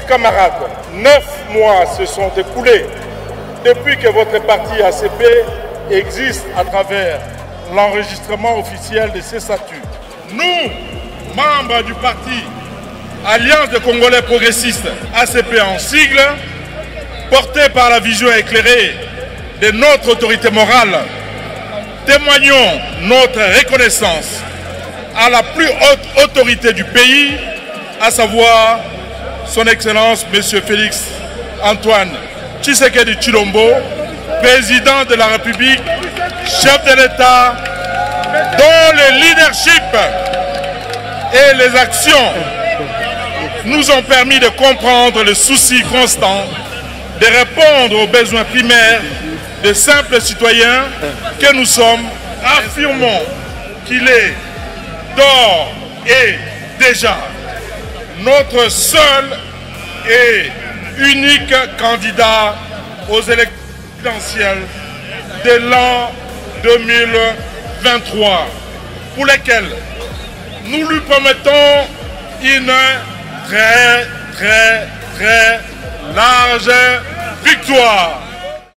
camarades, 9 mois se sont écoulés depuis que votre parti ACP existe à travers l'enregistrement officiel de ses statuts. Nous, membres du parti Alliance des Congolais Progressistes, ACP en sigle, portés par la vision éclairée de notre autorité morale, témoignons notre reconnaissance à la plus haute autorité du pays, à savoir son Excellence M. Félix Antoine Tshisekedi Tshilombo, président de la République, chef de l'État, dont le leadership et les actions nous ont permis de comprendre le souci constant de répondre aux besoins primaires des simples citoyens que nous sommes. Affirmons qu'il est d'ores et déjà notre seul et unique candidat aux élections présidentielles de l'an 2023, pour lesquelles nous lui promettons une très large victoire.